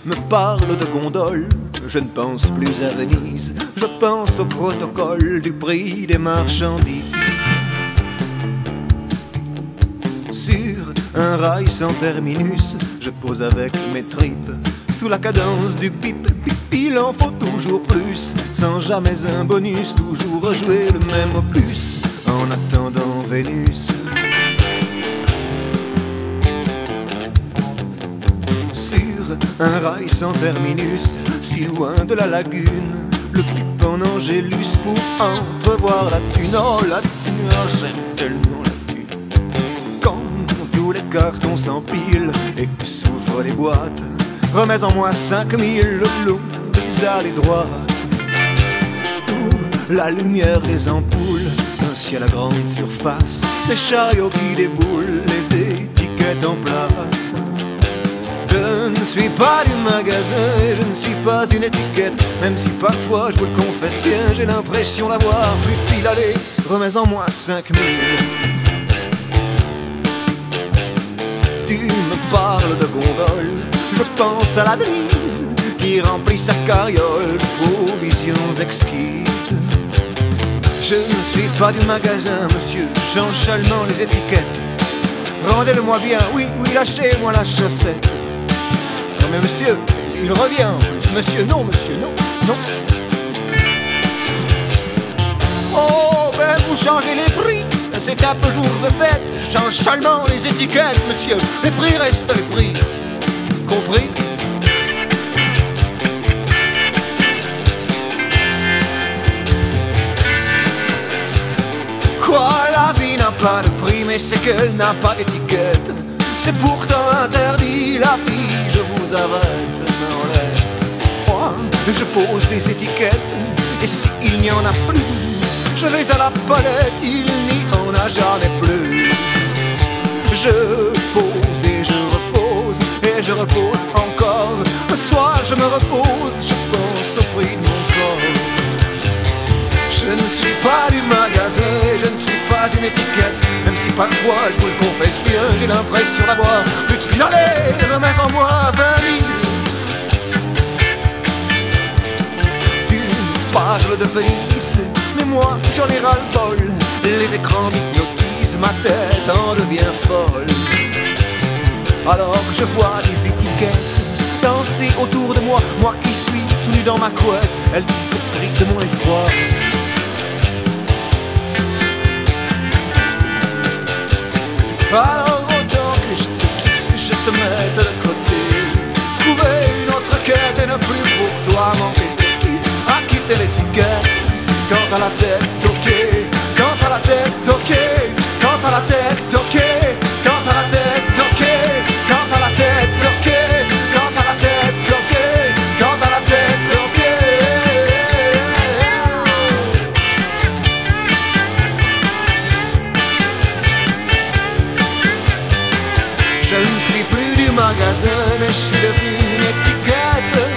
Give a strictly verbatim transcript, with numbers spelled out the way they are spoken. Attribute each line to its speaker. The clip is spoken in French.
Speaker 1: me parle de gondole, je ne pense plus à Venise, je pense au protocole du prix des marchandises. Sur un rail sans terminus, je pose avec mes tripes, sous la cadence du bip bip, il en faut toujours plus, sans jamais un bonus, toujours rejouer le même opus, en attendant Vénus. Un rail sans terminus, si loin de la lagune, le pipe en angélus pour entrevoir la thune. Oh la thune, oh, j'aime tellement la thune. Quand tous les cartons s'empilent et que s'ouvrent les boîtes, remets en moi cinq mille le long des allées droites. Où la lumière des ampoules, un ciel à grande surface, des chariots qui déboulent, les étiquettes en place. Je ne suis pas du magasin et je ne suis pas une étiquette, même si parfois, je vous le confesse bien, j'ai l'impression d'avoir plus pile. Allez, remets en moi cinq mille. Tu me parles de gondole, je pense à la Denise qui remplit sa carriole de provisions exquises. Je ne suis pas du magasin, monsieur, je change seulement les étiquettes. Rendez-le-moi bien, oui, oui, lâchez-moi la chaussette. Non mais monsieur, il revient en plus. Monsieur, non, monsieur, non, non. Oh, ben vous changez les prix, c'est un peu jour de fête. Je change seulement les étiquettes, monsieur. Les prix restent les prix. Compris? Quoi, la vie n'a pas de prix, mais c'est qu'elle n'a pas d'étiquette. C'est pourtant interdit, la vie, je vous arrête dans l'air. Moi, je pose des étiquettes, et s'il n'y en a plus, je vais à la palette, il n'y en a jamais plus. Je pose et je repose, et je repose encore. Le soir, je me repose, je pense au prix de mon corps. Je ne suis pas du magasin, je ne suis pas une étiquette, même si parfois, je vous le confesse bien, j'ai l'impression d'avoir plus de pile. Allez, remets en moi vingt mille. Tu me parles de Venise, mais moi j'en ai ras-le-bol. Les écrans m'hypnotisent, ma tête en devient folle. Alors que je vois des étiquettes danser autour de moi, moi qui suis tout nu dans ma couette, elles disent le prix de mon effroi. Alors autant que je te quitte, que je te mette de côté, trouver une autre quête et ne plus pour toi manquer de quitte, à quitter l'étiquette. Quand à la tête, ok, quand à la tête, ok, quand à la tête, ok, quand à la tête, ok, quand à la tête, ok, quand à la tête, ok, quand à la tête, ok. Je ne suis plus du magasin, mais je suis devenu une étiquette.